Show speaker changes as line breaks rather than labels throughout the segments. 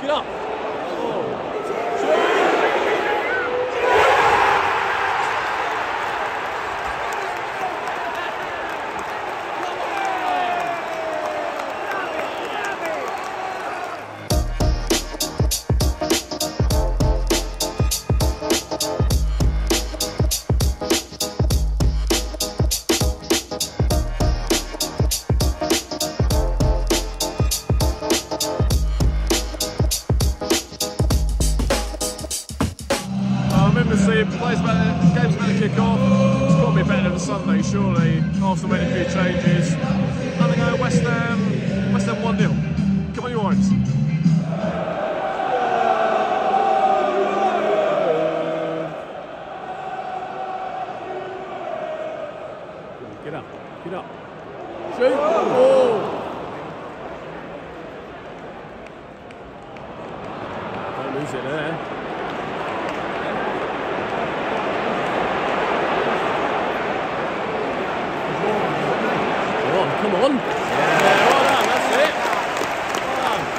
Get up.
Game's about to kick off. It's got to be better than Sunday, surely. Arsenal made a few changes. Having a West Ham 1-0. Come on, you Orange.
Get up, get up. Shoot! Oh. Don't lose it there. Come on. Yeah, well done, that's it. Well done.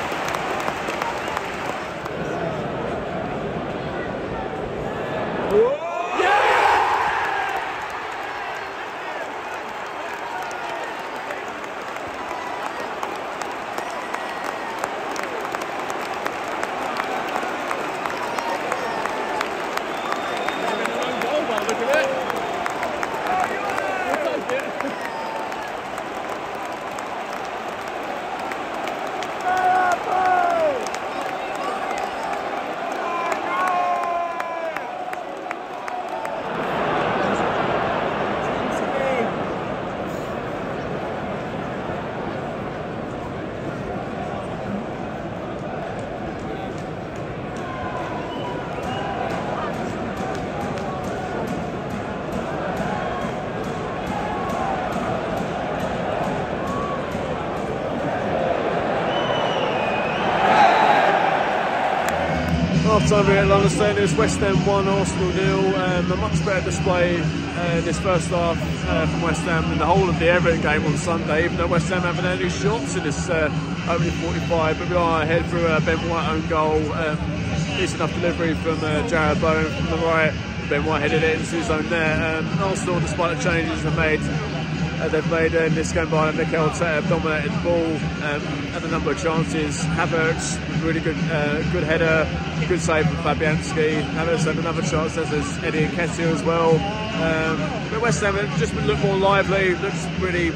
Half time here at London Stadium, it's West Ham 1, Arsenal 0. A much better display this first half from West Ham than the whole of the Everton game on Sunday, even though West Ham haven't had any shots in this opening 45, but we are ahead through a Ben White own goal. Decent enough delivery from Jared Bowen from the right. Ben White headed it into his own there. Arsenal, despite the changes they've made in this game by Mikel Arteta, have dominated the ball, had a number of chances. Havertz, really good header, good save from Fabianski. Havertz had another chance, as is Eddie Nketiah as well. But West Ham just looked more lively, looks really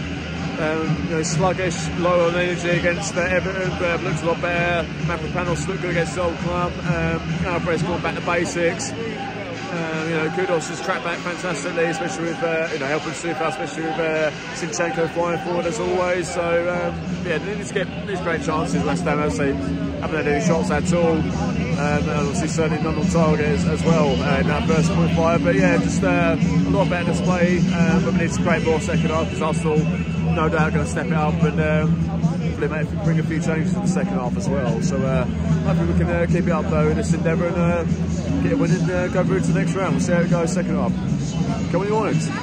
sluggish, low on energy against Everton, but looks a lot better. Mavropanos looked good against the old club. Alvarez going back to basics. Kudos has tracked back fantastically, especially with helping Sufa, especially with Zinchenko flying forward as always. So they need to get these great chances. West Ham, as they haven't had any shots at all, and obviously certainly none on target as well in that first 0.5. But yeah, just a lot better display. But we need to create more second half because Arsenal no doubt going to step it up and hopefully bring a few changes in the second half as well. So hopefully we can keep it up though in this endeavour and get a win and go through to the next round. We'll see how it goes second half. Come on, you want it?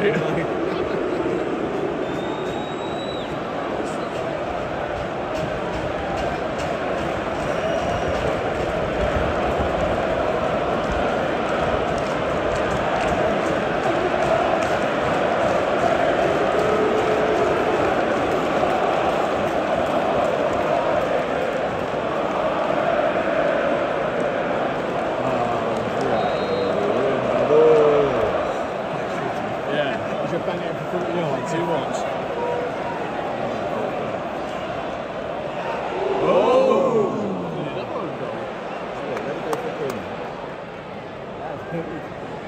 mate. Bang it for 40 yards, you watch. Oh! That won't go.
Yeah, let it go for King. That's perfect.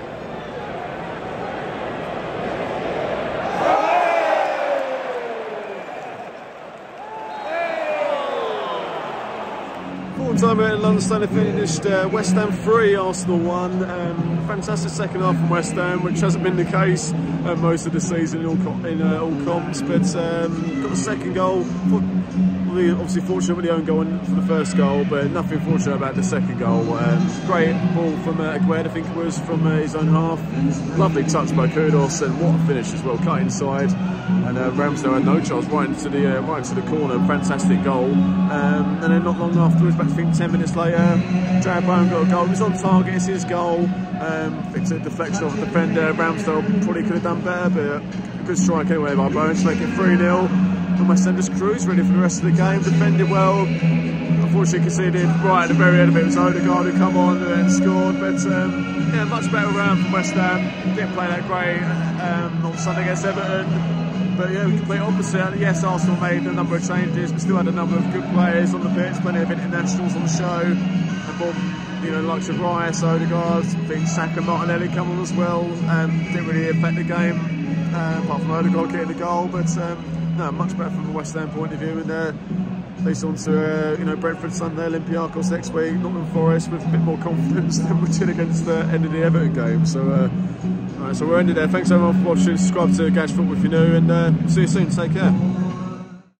Full time at London, they finished West Ham 3, Arsenal 1. Fantastic second half from West Ham, which hasn't been the case most of the season in all comps, but got the second goal. Obviously fortunate with the own goal for the first goal, but nothing fortunate about the second goal. Great ball from Aguerd, I think it was, from his own half. Lovely touch by Kudos, and what a finish as well, cut inside. And Ramsdale had no chance, right into the corner. Fantastic goal. And then not long afterwards, about I think 10 minutes later, Carabao got a goal. It was on target, it's his goal. I think it's a deflection of the defender. Ramsdale probably could have done better, but a good strike anyway by Bones to make it 3-0. And West Ham just cruised ready for the rest of the game. Defended well. Unfortunately conceded right at the very end of it. It was Odegaard who come on and scored. But yeah, much better round from West Ham. Didn't play that great on Sunday against Everton. But yeah, the complete opposite. Yes, Arsenal made a number of changes, but still had a number of good players on the pitch, plenty of internationals on the show. And bought, you know, likes of Rice, Odegaard, I think Saka, Martinelli come on as well. Didn't really affect the game, apart from Odegaard getting the goal. But no, much better from the West Ham point of view. And at least on to you know, Brentford Sunday, Olympiacos next week, Nottingham Forest with a bit more confidence than we did against the end of the Everton game. So. Alright, so we're ending there. Thanks everyone for watching. Subscribe to Gadget Football if you're new, and see you soon. Take care.